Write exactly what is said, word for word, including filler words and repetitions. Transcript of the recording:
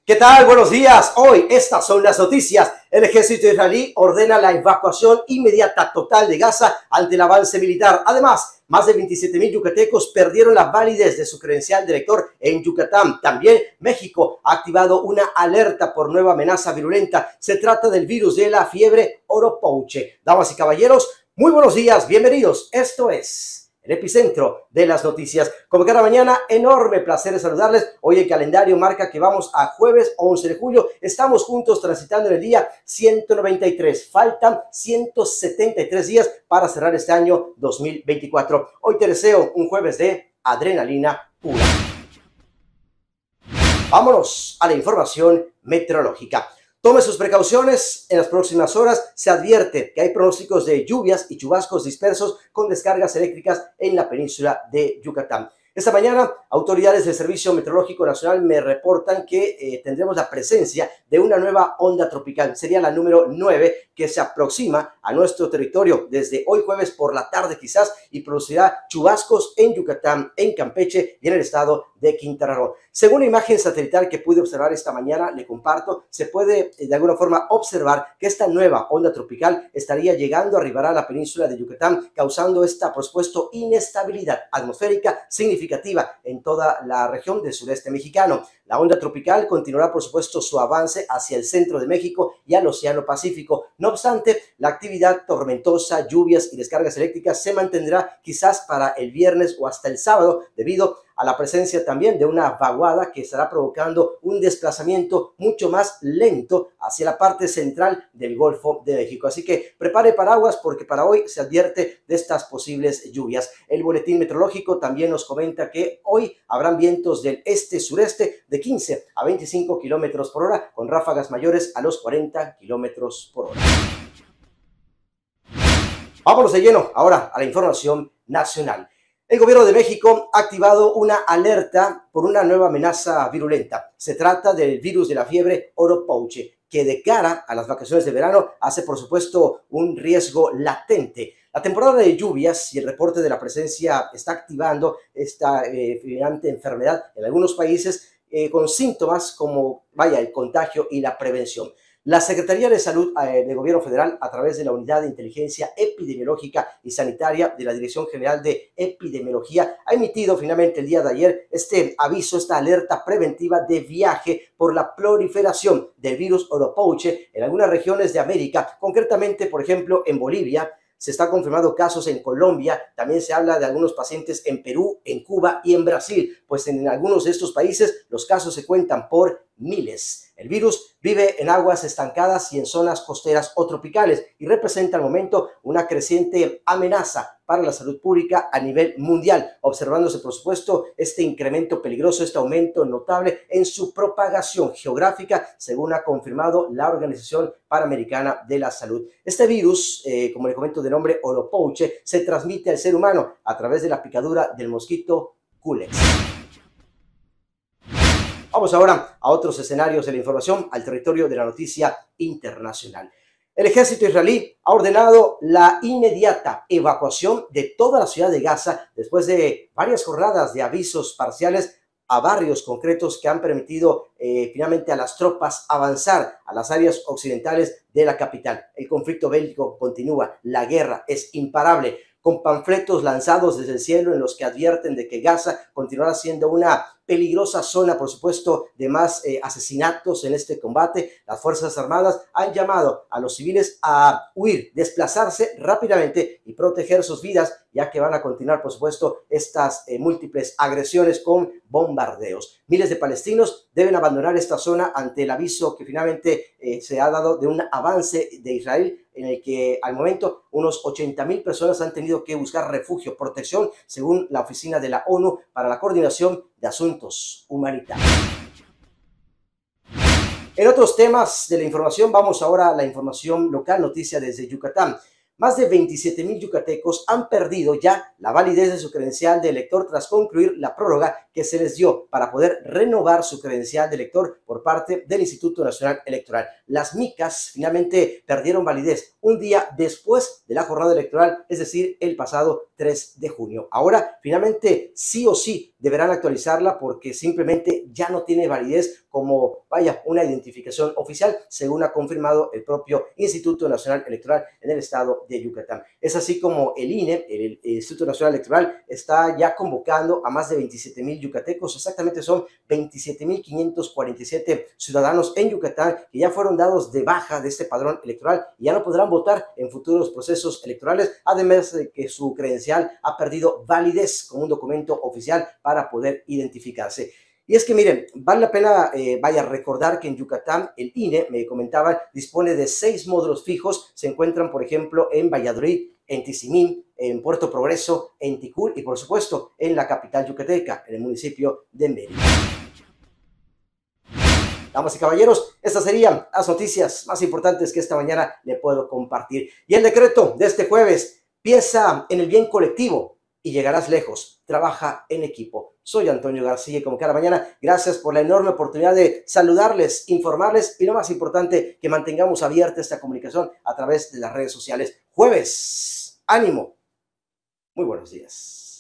¿Qué tal? Buenos días. Hoy estas son las noticias. El ejército israelí ordena la evacuación inmediata total de Gaza ante el avance militar. Además, más de veintisiete mil yucatecos perdieron la validez de su credencial de elector en Yucatán. También México ha activado una alerta por nueva amenaza virulenta. Se trata del virus de la fiebre oropouche. Damas y caballeros, muy buenos días. Bienvenidos. Esto es el epicentro de las noticias. Como cada mañana, enorme placer de saludarles. Hoy el calendario marca que vamos a jueves once de julio. Estamos juntos transitando en el día ciento noventa y tres. Faltan ciento setenta y tres días para cerrar este año dos mil veinticuatro. Hoy te deseo un jueves de adrenalina pura. Vámonos a la información meteorológica. Tome sus precauciones. En las próximas horas se advierte que hay pronósticos de lluvias y chubascos dispersos con descargas eléctricas en la península de Yucatán. Esta mañana, autoridades del Servicio Meteorológico Nacional me reportan que eh, tendremos la presencia de una nueva onda tropical. Sería la número nueve que se aproxima a nuestro territorio desde hoy jueves por la tarde quizás y producirá chubascos en Yucatán, en Campeche y en el estado de Quintana Roo. Según la imagen satelital que pude observar esta mañana, le comparto, se puede eh, de alguna forma observar que esta nueva onda tropical estaría llegando, arribará a la península de Yucatán, causando esta, por supuesto, inestabilidad atmosférica significativa en toda la región del sureste mexicano. La onda tropical continuará, por supuesto, su avance hacia el centro de México y al Océano Pacífico. No obstante, la actividad tormentosa, lluvias y descargas eléctricas se mantendrá quizás para el viernes o hasta el sábado debido a la presencia también de una vaguada que estará provocando un desplazamiento mucho más lento hacia la parte central del Golfo de México. Así que prepare paraguas porque para hoy se advierte de estas posibles lluvias. El boletín meteorológico también nos comenta que hoy habrán vientos del este-sureste de quince a veinticinco kilómetros por hora con ráfagas mayores a los cuarenta kilómetros por hora. Vámonos de lleno ahora a la información nacional. El gobierno de México ha activado una alerta por una nueva amenaza virulenta. Se trata del virus de la fiebre oropouche, que de cara a las vacaciones de verano hace, por supuesto, un riesgo latente. La temporada de lluvias y el reporte de la presencia está activando esta eh, enfermedad en algunos países eh, con síntomas como, vaya, el contagio y la prevención. La Secretaría de Salud eh, del Gobierno Federal, a través de la Unidad de Inteligencia Epidemiológica y Sanitaria de la Dirección General de Epidemiología, ha emitido finalmente el día de ayer este aviso, esta alerta preventiva de viaje por la proliferación del virus oropouche en algunas regiones de América, concretamente, por ejemplo, en Bolivia. Se está confirmando casos en Colombia, también se habla de algunos pacientes en Perú, en Cuba y en Brasil, pues en algunos de estos países los casos se cuentan por miles. El virus vive en aguas estancadas y en zonas costeras o tropicales y representa al momento una creciente amenaza para la salud pública a nivel mundial, observándose por supuesto este incremento peligroso, este aumento notable en su propagación geográfica, según ha confirmado la Organización Panamericana de la Salud. Este virus, eh, como le comento de nombre oropouche, se transmite al ser humano a través de la picadura del mosquito Culex. Vamos ahora a otros escenarios de la información, al territorio de la noticia internacional. El ejército israelí ha ordenado la inmediata evacuación de toda la ciudad de Gaza después de varias jornadas de avisos parciales a barrios concretos que han permitido eh, finalmente a las tropas avanzar a las áreas occidentales de la capital. El conflicto bélico continúa, la guerra es imparable, con panfletos lanzados desde el cielo en los que advierten de que Gaza continuará siendo una peligrosa zona, por supuesto, de más eh, asesinatos en este combate. Las Fuerzas Armadas han llamado a los civiles a huir, desplazarse rápidamente y proteger sus vidas, ya que van a continuar, por supuesto, estas eh, múltiples agresiones con bombardeos. Miles de palestinos deben abandonar esta zona ante el aviso que finalmente eh, se ha dado de un avance de Israel, en el que al momento unos ochenta mil personas han tenido que buscar refugio, protección, según la Oficina de la ONU para la Coordinación de Asuntos Humanitarios. En otros temas de la información, vamos ahora a la información local, noticia desde Yucatán. Más de veintisiete mil yucatecos han perdido ya la validez de su credencial de elector tras concluir la prórroga que se les dio para poder renovar su credencial de elector por parte del Instituto Nacional Electoral. Las micas finalmente perdieron validez un día después de la jornada electoral, es decir, el pasado tres de junio. Ahora, finalmente, sí o sí, deberán actualizarla porque simplemente ya no tiene validez como, vaya, una identificación oficial, según ha confirmado el propio Instituto Nacional Electoral en el estado de Yucatán. Es así como el I N E, el Instituto Nacional Electoral, está ya convocando a más de veintisiete mil yucatecos, exactamente son veintisiete mil quinientos cuarenta y siete ciudadanos en Yucatán que ya fueron dados de baja de este padrón electoral y ya no podrán votar en futuros procesos electorales, además de que su credencial ha perdido validez como un documento oficial para poder identificarse. Y es que miren, vale la pena, eh, vaya, recordar que en Yucatán el I N E, me comentaban, dispone de seis módulos fijos, se encuentran por ejemplo en Valladolid, en Tizimín, en Puerto Progreso, en Ticul y por supuesto en la capital yucateca, en el municipio de Mérida. Damas y caballeros, estas serían las noticias más importantes que esta mañana le puedo compartir. Y el decreto de este jueves: piensa en el bien colectivo y llegarás lejos. Trabaja en equipo. Soy Antonio García y como cada mañana, gracias por la enorme oportunidad de saludarles, informarles y lo más importante, que mantengamos abierta esta comunicación a través de las redes sociales. Jueves, ánimo. Muy buenos días.